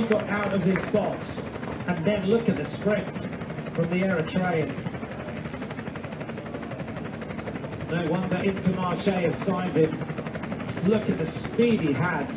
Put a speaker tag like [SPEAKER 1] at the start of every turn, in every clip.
[SPEAKER 1] got out of his box. And then look at the sprint from the Eritrean. No wonder Intermarché have signed him. Just look at the speed he had.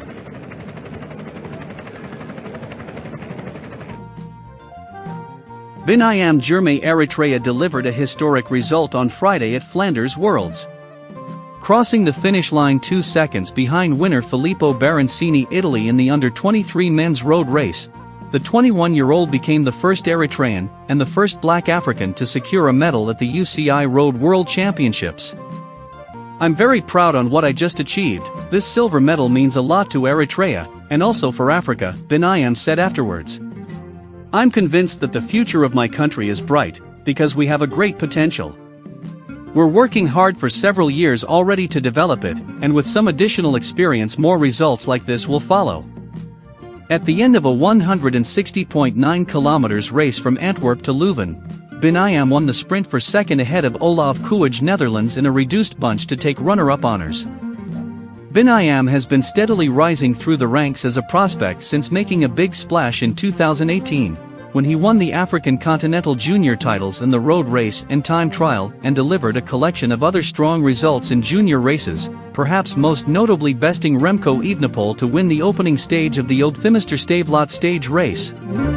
[SPEAKER 2] Binayam Girmay Eritrea delivered a historic result on Friday at Flanders Worlds. Crossing the finish line 2 seconds behind winner Filippo Baroncini Italy in the under-23 men's road race, the 21-year-old became the first Eritrean and the first black African to secure a medal at the UCI Road World Championships. "I'm very proud on what I just achieved. This silver medal means a lot to Eritrea, and also for Africa," Binayam said afterwards. "I'm convinced that the future of my country is bright, because we have a great potential. We're working hard for several years already to develop it, and with some additional experience more results like this will follow." At the end of a 160.9 kilometers race from Antwerp to Leuven, Binayam won the sprint for second ahead of Olav Kooij Netherlands in a reduced bunch to take runner-up honors. Binayam has been steadily rising through the ranks as a prospect since making a big splash in 2018, when he won the African Continental Junior titles in the road race and time trial and delivered a collection of other strong results in junior races, perhaps most notably besting Remco Evenepoel to win the opening stage of the Oudtfimesterstavelot stage race.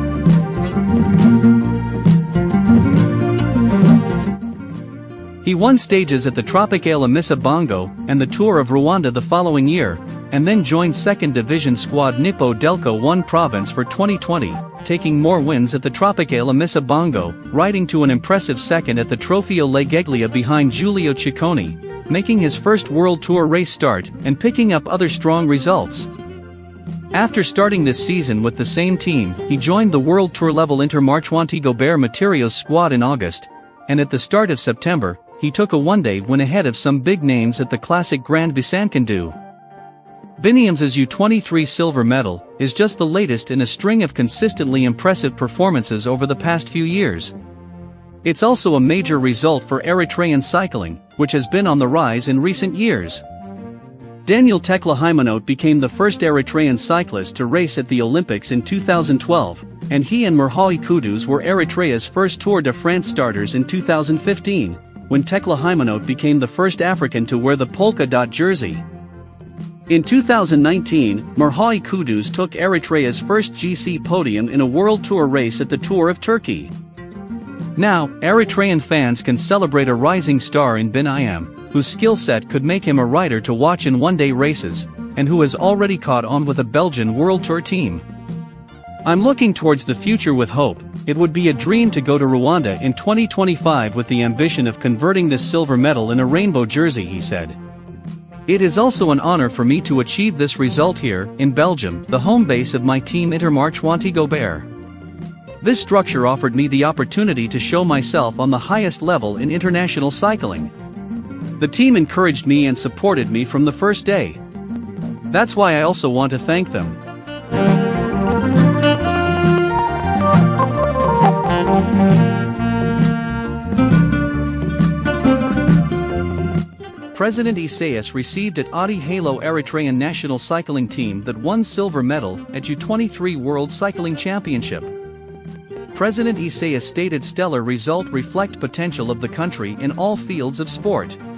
[SPEAKER 2] He won stages at the Tropicale Amissa Bongo and the Tour of Rwanda the following year, and then joined 2nd Division squad Nippo Delco 1 Province for 2020, taking more wins at the Tropicale Amissa Bongo, riding to an impressive second at the Trofeo Legeglia behind Giulio Ciccone, making his first World Tour race start and picking up other strong results. After starting this season with the same team, he joined the World Tour level Intermarché Gobert Materials squad in August, and at the start of September, he took a one-day win ahead of some big names at the classic Grand Bisancandu. Binayam's U23 silver medal is just the latest in a string of consistently impressive performances over the past few years. It's also a major result for Eritrean cycling, which has been on the rise in recent years. Daniel Tecla became the first Eritrean cyclist to race at the Olympics in 2012, and he and Merhawi Kudus were Eritrea's first Tour de France starters in 2015, when Tecla became the first African to wear the polka dot jersey. In 2019, Merhawi Kudus took Eritrea's first GC podium in a World Tour race at the Tour of Turkey. Now, Eritrean fans can celebrate a rising star in Binayam, whose skill set could make him a rider to watch in one-day races, and who has already caught on with a Belgian World Tour team. "I'm looking towards the future with hope. It would be a dream to go to Rwanda in 2025 with the ambition of converting this silver medal in a rainbow jersey," he said. "It is also an honor for me to achieve this result here, in Belgium, the home base of my team Intermarché Gobert. This structure offered me the opportunity to show myself on the highest level in international cycling. The team encouraged me and supported me from the first day. That's why I also want to thank them." President Isaias received at Adi Halo Eritrean national cycling team that won silver medal at U23 World Cycling Championship. President Isaias stated stellar result reflect potential of the country in all fields of sport.